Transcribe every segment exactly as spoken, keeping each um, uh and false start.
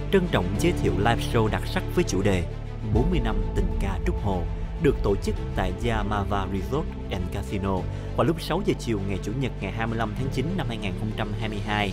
trân trọng giới thiệu live show đặc sắc với chủ đề bốn mươi năm tình ca Trúc Hồ được tổ chức tại Yamava Resort and Casino vào lúc sáu giờ chiều ngày Chủ nhật ngày hai mươi lăm tháng chín năm hai nghìn không trăm hai mươi hai.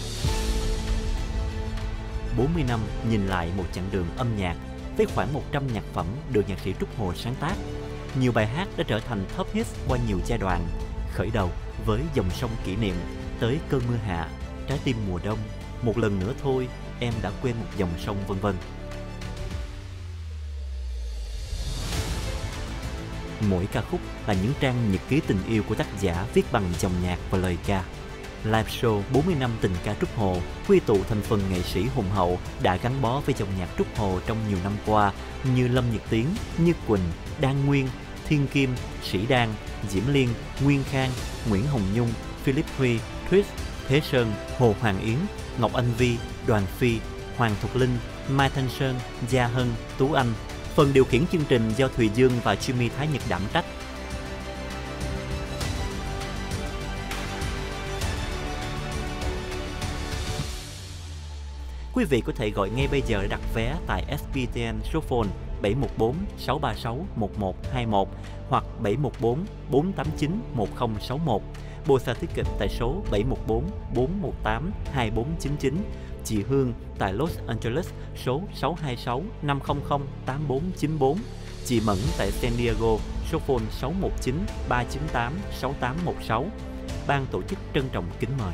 bốn mươi năm nhìn lại một chặng đường âm nhạc với khoảng một trăm nhạc phẩm được nhạc sĩ Trúc Hồ sáng tác. Nhiều bài hát đã trở thành top hits qua nhiều giai đoạn, khởi đầu với Dòng sông kỷ niệm, tới Cơn mưa hạ, Trái tim mùa đông, Một lần nữa thôi, Em đã quên một dòng sông, vân vân. Mỗi ca khúc là những trang nhật ký tình yêu của tác giả viết bằng dòng nhạc và lời ca. Live show bốn mươi năm tình ca Trúc Hồ quy tụ thành phần nghệ sĩ hùng hậu đã gắn bó với dòng nhạc Trúc Hồ trong nhiều năm qua như Lâm Nhật Tiến, Như Quỳnh, Đan Nguyên, Thiên Kim, Sĩ Đan, Diễm Liên, Nguyên Khang, Nguyễn Hồng Nhung, Philip Huy, Twist, Thế Sơn, Hồ Hoàng Yến, Ngọc Anh Vi, Đoàn Phi, Hoàng Thục Linh, Mai Thanh Sơn, Gia Hân, Tú Anh. Phần điều khiển chương trình do Thùy Dương và Jimmy Thái Nhật đảm trách. Quý vị có thể gọi ngay bây giờ để đặt vé tại ét pê tê en số phone bảy một bốn sáu ba sáu một một hai một hoặc bảy một bốn bốn tám chín một không sáu một. Bosa Ticket tại số bảy một bốn bốn một tám hai bốn chín chín. Chị Hương tại Los Angeles số sáu hai sáu năm không không tám bốn chín bốn. Chị Mẫn tại San Diego số phone sáu một chín ba chín tám sáu tám một sáu. Ban tổ chức trân trọng kính mời.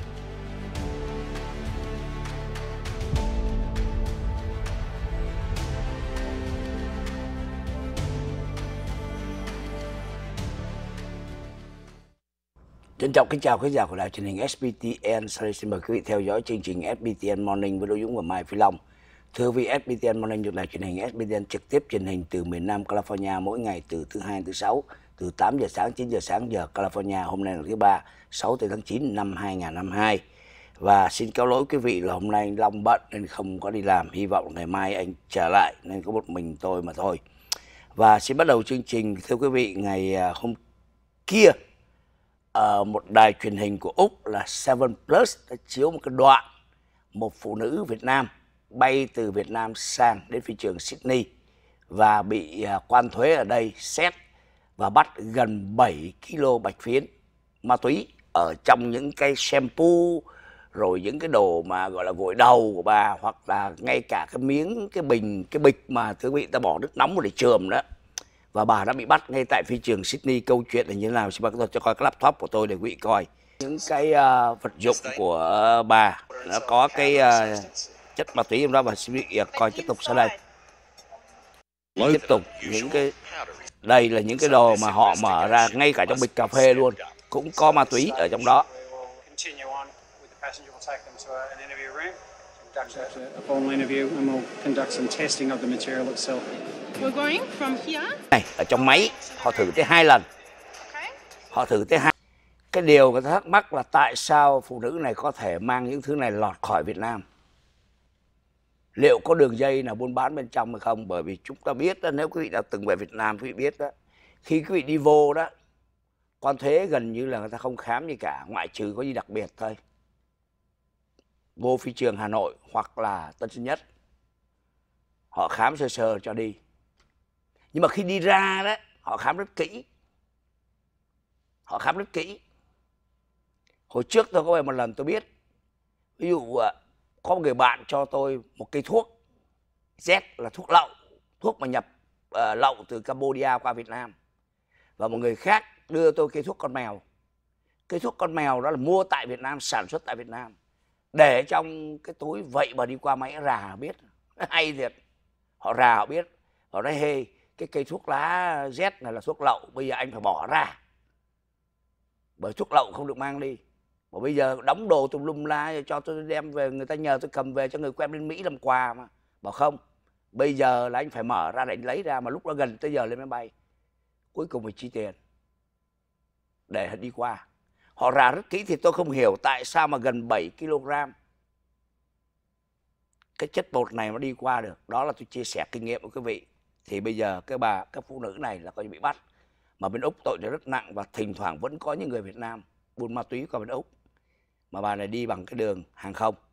Trân trọng kính chào khán giả của đài truyền hình ét bê tê en. Sau đây xin mời quý vị theo dõi chương trình ét bê tê en Morning với Đỗ Dũng và Mai Phi Long. Thưa quý vị, ét bê tê en Morning được đài truyền hình ét bê tê en trực tiếp truyền hình từ miền Nam California mỗi ngày từ thứ hai đến thứ sáu, từ tám giờ sáng chín giờ sáng giờ California. Hôm nay là thứ ba, sáu tháng chín năm hai nghìn không trăm hai mươi hai. Và xin cáo lỗi quý vị là hôm nay anh Long bận nên không có đi làm. Hy vọng ngày mai anh trở lại nên có một mình tôi mà thôi. Và xin bắt đầu chương trình thưa quý vị, ngày hôm kia ở một đài truyền hình của Úc là Seven Plus đã chiếu một cái đoạn một phụ nữ Việt Nam bay từ Việt Nam sang đến phi trường Sydney và bị quan thuế ở đây xét và bắt gần bảy ki lô bạch phiến ma túy ở trong những cái shampoo, rồi những cái đồ mà gọi là gội đầu của bà, hoặc là ngay cả cái miếng, cái bình, cái bịch mà thưa quý vị ta bỏ nước nóng để chườm đó. Và bà đã bị bắt ngay tại phi trường Sydney. Câu chuyện là như thế nào? Xin mời cho coi cái laptop của tôi để quý vị coi. Những cái uh, vật dụng của uh, bà nó có cái uh, chất ma túy trong đó, và xin quý vị uh, coi tiếp tục sau đây. Tiếp tục những cái đây là những cái đồ mà họ mở ra ngay cả trong bịch cà phê luôn, cũng có ma túy ở trong đó. Này, ở trong máy họ thử tới hai lần. Họ thử tới hai. Cái điều người ta thắc mắc là tại sao phụ nữ này có thể mang những thứ này lọt khỏi Việt Nam? Liệu có đường dây nào buôn bán bên trong hay không? Bởi vì chúng ta biết đó, nếu quý vị đã từng về Việt Nam quý vị biết đó, khi quý vị đi vô đó, quan thuế gần như là người ta không khám gì cả, ngoại trừ có gì đặc biệt thôi. Vô phi trường Hà Nội hoặc là Tân Sơn Nhất, họ khám sơ sơ cho đi. Nhưng mà khi đi ra đó, họ khám rất kỹ. Họ khám rất kỹ. Hồi trước tôi có về một lần tôi biết. Ví dụ có một người bạn cho tôi một cây thuốc Z là thuốc lậu. Thuốc mà nhập uh, lậu từ Cambodia qua Việt Nam. Và một người khác đưa tôi cây thuốc con mèo. Cây thuốc con mèo đó là mua tại Việt Nam, sản xuất tại Việt Nam. Để trong cái túi, vậy mà đi qua máy rà họ biết. Hay thiệt. Họ rà họ biết. Họ nói hê, cái cây thuốc lá Z này là thuốc lậu, bây giờ anh phải bỏ ra. Bởi thuốc lậu không được mang đi. Mà bây giờ đóng đồ tùm lum la cho tôi đem về, người ta nhờ tôi cầm về cho người quen bên Mỹ làm quà mà. Bảo không, bây giờ là anh phải mở ra để anh lấy ra, mà lúc đó gần tới giờ lên máy bay. Cuối cùng phải chi tiền để đi qua. Họ rà rất kỹ thì tôi không hiểu tại sao mà gần bảy ki lô gam cái chất bột này nó đi qua được. Đó là tôi chia sẻ kinh nghiệm với quý vị. Thì bây giờ cái bà, các phụ nữ này là coi như bị bắt. Mà bên Úc tội rất nặng, và thỉnh thoảng vẫn có những người Việt Nam buôn ma túy qua bên Úc. Mà bà này đi bằng cái đường hàng không.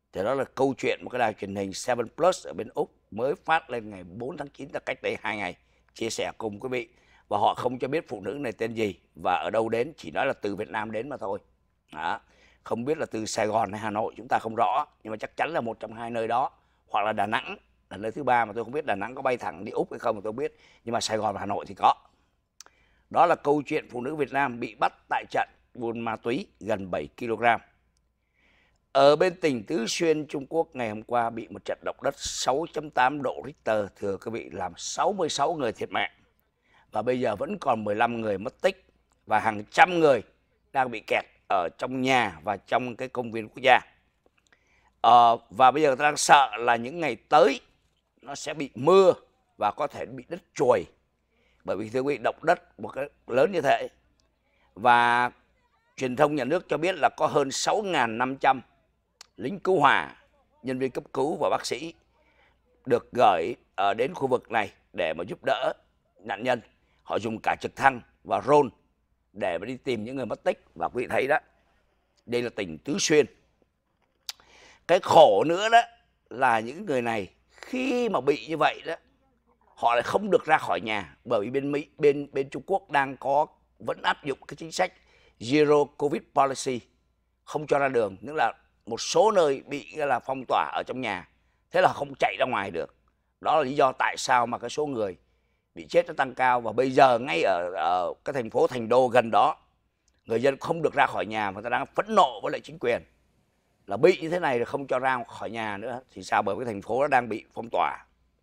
Thì đó là câu chuyện một cái đài truyền hình seven plus ở bên Úc mới phát lên ngày bốn tháng chín, là cách đây hai ngày, chia sẻ cùng quý vị. Và họ không cho biết phụ nữ này tên gì và ở đâu đến, chỉ nói là từ Việt Nam đến mà thôi. Đó. Không biết là từ Sài Gòn hay Hà Nội chúng ta không rõ, nhưng mà chắc chắn là một trong hai nơi đó, hoặc là Đà Nẵng là nơi thứ ba, mà tôi không biết Đà Nẵng có bay thẳng đi Úc hay không thì tôi không biết, nhưng mà Sài Gòn và Hà Nội thì có. Đó là câu chuyện phụ nữ Việt Nam bị bắt tại trận buôn ma túy gần bảy ki lô gam. Ở bên tỉnh Tứ Xuyên, Trung Quốc ngày hôm qua bị một trận động đất sáu chấm tám độ Richter, thưa quý vị, làm sáu mươi sáu người thiệt mạng. Và bây giờ vẫn còn mười lăm người mất tích và hàng trăm người đang bị kẹt ở trong nhà và trong cái công viên quốc gia. Ờ, và bây giờ ta đang sợ là những ngày tới nó sẽ bị mưa và có thể bị đất trùi. Bởi vì thưa quý vị, động đất một cái lớn như thế. Và truyền thông nhà nước cho biết là có hơn sáu nghìn năm trăm lính cứu hỏa, nhân viên cấp cứu và bác sĩ được gửi ở đến khu vực này để mà giúp đỡ nạn nhân. Họ dùng cả trực thăng và drone để mà đi tìm những người mất tích. Và quý vị thấy đó, đây là tỉnh Tứ Xuyên. Cái khổ nữa đó là những người này khi mà bị như vậy đó, họ lại không được ra khỏi nhà, bởi vì bên Mỹ, bên bên Trung Quốc đang có vẫn áp dụng cái chính sách Zero Covid Policy, không cho ra đường, tức là một số nơi bị là phong tỏa ở trong nhà, thế là không chạy ra ngoài được. Đó là lý do tại sao mà cái số người bị chết nó tăng cao. Và bây giờ ngay ở, ở cái thành phố Thành Đô gần đó, người dân không được ra khỏi nhà, và người ta đang phẫn nộ với lại chính quyền là bị như thế này là không cho ra khỏi nhà nữa. Thì sao? Bởi cái thành phố nó đang bị phong tỏa.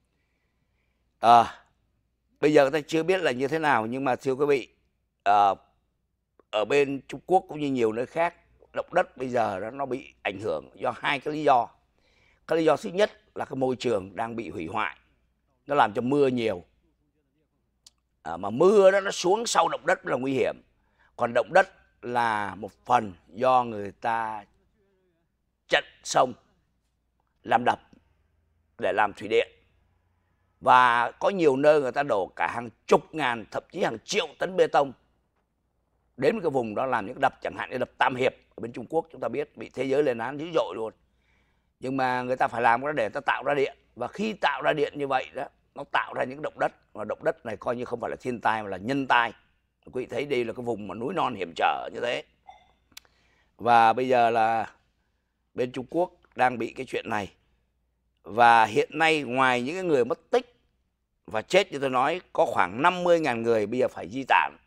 À, bây giờ người ta chưa biết là như thế nào, nhưng mà thưa quý vị, à, ở bên Trung Quốc cũng như nhiều nơi khác, động đất bây giờ đó, nó bị ảnh hưởng do hai cái lý do. Cái lý do thứ nhất là cái môi trường đang bị hủy hoại, nó làm cho mưa nhiều. À, mà mưa đó nó xuống sau động đất là nguy hiểm. Còn động đất là một phần do người ta chặn sông, làm đập để làm thủy điện. Và có nhiều nơi người ta đổ cả hàng chục ngàn, thậm chí hàng triệu tấn bê tông đến cái vùng đó làm những đập, chẳng hạn như đập Tam Hiệp ở bên Trung Quốc, chúng ta biết bị thế giới lên án dữ dội luôn. Nhưng mà người ta phải làm cái đó để người ta tạo ra điện. Và khi tạo ra điện như vậy đó, nó tạo ra những động đất. Và động đất này coi như không phải là thiên tai mà là nhân tai. Quý vị thấy đây là cái vùng mà núi non hiểm trở như thế. Và bây giờ là bên Trung Quốc đang bị cái chuyện này. Và hiện nay ngoài những người mất tích và chết như tôi nói, có khoảng năm mươi nghìn người bây giờ phải di tản.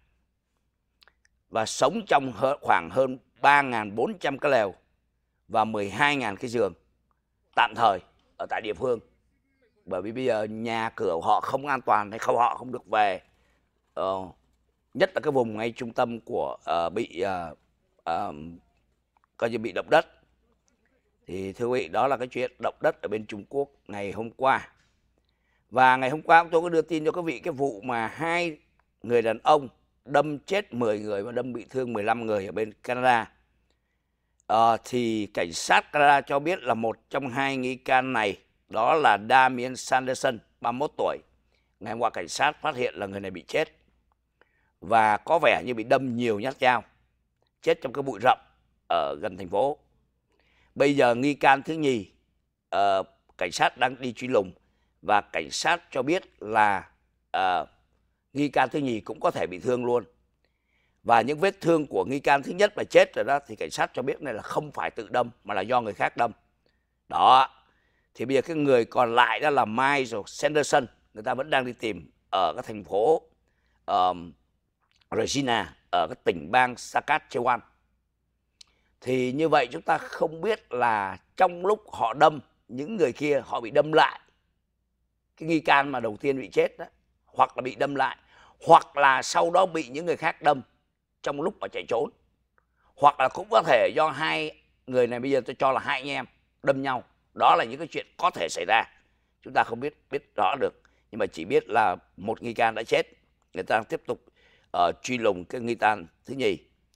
Và sống trong khoảng hơn ba nghìn bốn trăm cái lều và mười hai nghìn cái giường tạm thời ở tại địa phương. Bởi vì bây giờ nhà cửa của họ không an toàn, hay không họ không được về. Ờ, nhất là cái vùng ngay trung tâm của uh, bị uh, uh, coi như bị động đất. Thì thưa quý vị, đó là cái chuyện động đất ở bên Trung Quốc ngày hôm qua. Và ngày hôm qua tôi có đưa tin cho quý vị cái vụ mà hai người đàn ông đâm chết mười người và đâm bị thương mười lăm người ở bên Canada. À, thì cảnh sát Canada cho biết là một trong hai nghi can này, đó là Damien Sanderson, ba mươi mốt tuổi. Ngày hôm qua cảnh sát phát hiện là người này bị chết và có vẻ như bị đâm nhiều nhát dao, chết trong cái bụi rậm ở gần thành phố. Bây giờ nghi can thứ nhì, uh, cảnh sát đang đi truy lùng, và cảnh sát cho biết là uh, nghi can thứ nhì cũng có thể bị thương luôn. Và những vết thương của nghi can thứ nhất mà chết rồi đó, thì cảnh sát cho biết này là không phải tự đâm mà là do người khác đâm. Đó. Thì bây giờ cái người còn lại đó là Miles Sanderson, người ta vẫn đang đi tìm ở cái thành phố um, Regina ở cái tỉnh bang Saskatchewan. Thì như vậy chúng ta không biết là trong lúc họ đâm những người kia, họ bị đâm lại cái nghi can mà đầu tiên bị chết đó, hoặc là bị đâm lại, hoặc là sau đó bị những người khác đâm trong lúc mà chạy trốn, hoặc là cũng có thể do hai người này bây giờ tôi cho là hai anh em đâm nhau. Đó là những cái chuyện có thể xảy ra, chúng ta không biết biết rõ được, nhưng mà chỉ biết là một nghi can đã chết. Người ta đang tiếp tục uh, truy lùng cái nghi can thứ nhì.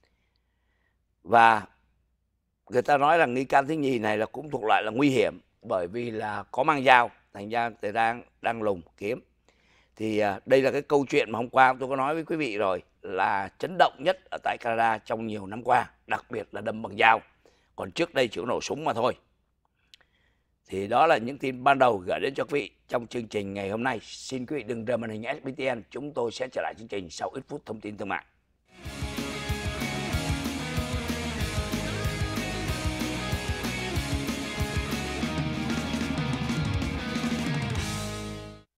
Và người ta nói là nghi can thứ nhì này là cũng thuộc loại là nguy hiểm, bởi vì là có mang dao, thành ra người đang đang lùng kiếm. Thì uh, đây là cái câu chuyện mà hôm qua tôi có nói với quý vị rồi, là chấn động nhất ở tại Canada trong nhiều năm qua, đặc biệt là đâm bằng dao. Còn trước đây chỉ có nổ súng mà thôi. Thì đó là những tin ban đầu gửi đến cho quý vị trong chương trình ngày hôm nay. Xin quý vị đừng rời màn hình ét bê tê en. Chúng tôi sẽ trở lại chương trình sau ít phút thông tin thương mại.